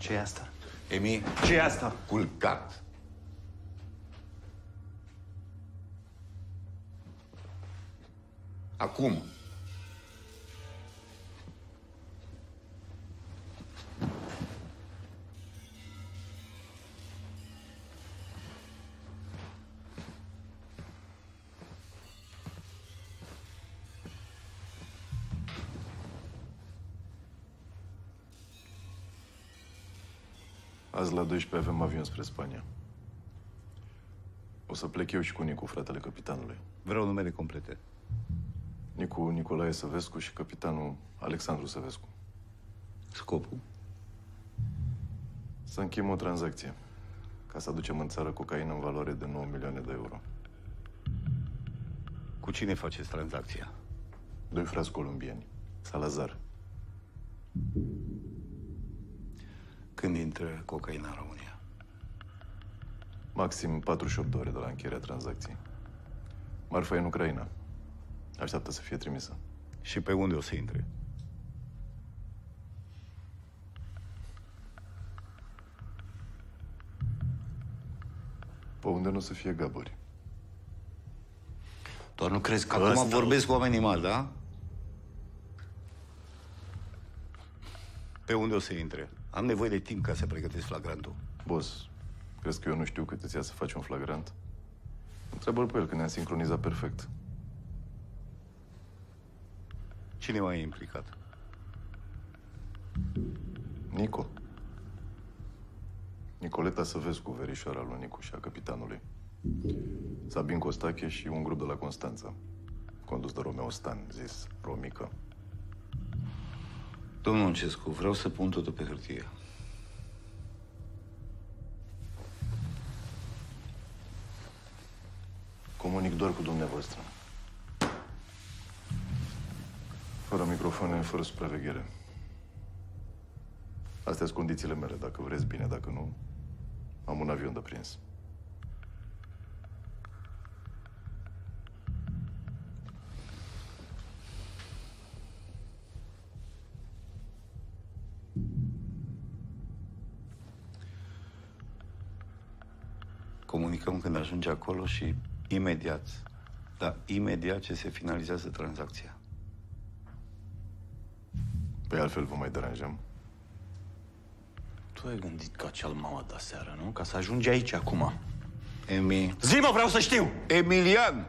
Ce e asta? Emi, Ce e asta? culcat. Acum. Azi la 12 avem avion spre Spania. O să plec eu și cu Nicu, fratele capitanului. Vreau numele complete. Nicu Nicolae Săvescu și capitanul Alexandru Săvescu. Scopul? Să încheiem o tranzacție ca să aducem în țară cocaină în valoare de 9 milioane de euro. Cu cine faceți tranzacția? Doi frați colombieni. Salazar. Când intră cocaina în România? Maxim 48 de ore de la încheierea tranzacției. Marfa e în Ucraina. Așteaptă să fie trimisă. Și pe unde o să intre? Pe unde nu o să fie gaburi. Doar nu crezi că Acum ăsta... vorbesc cu oamenii mari, da? Pe unde o să intre? Am nevoie de timp ca să pregătesc flagrantul. Boss, crezi că eu nu știu cât îți ia să faci un flagrant? Întreabă-l pe el, că ne-am sincronizat perfect. Cine mai e implicat? Nico. Nicoleta Săvescu, verișoara lui Nicu și a capitanului. Sabin Costache și un grup de la Constanța, condus de Romeo Stan, zis Romică. Domnul Oncescu, vreau să pun totul pe hârtie. Comunic doar cu dumneavoastră. Fără microfoane, fără supraveghere. Astea sunt condițiile mele. Dacă vreți, bine. Dacă nu, am un avion de prins. Comunicăm când ajunge acolo și imediat, dar imediat ce se finalizează tranzacția. Pe altfel vă mai deranjăm. Tu ai gândit ca cel mama de seară, nu? Ca să ajungi aici acum. Zi-mă, vreau să știu! Emilian!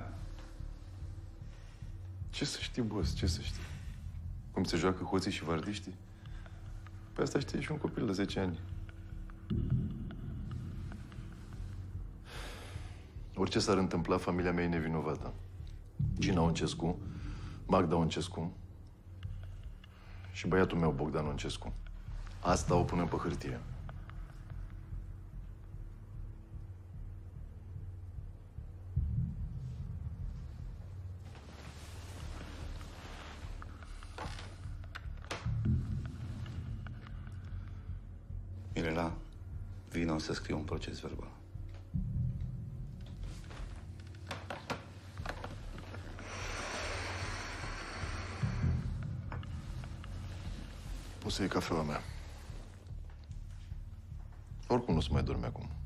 Ce să știi, boss? Ce să știi? Cum se joacă hoții și vardiștii? Pe asta știe și un copil de 10 ani. Orice s-ar întâmpla, familia mea e nevinovată. Gina Oncescu, Magda Oncescu și băiatul meu, Bogdan Oncescu. Asta o punem pe hârtie. Mirela, vino să scriu un proces verbal. O să iei cafeaua mea. Oricum nu se mai dorme acum.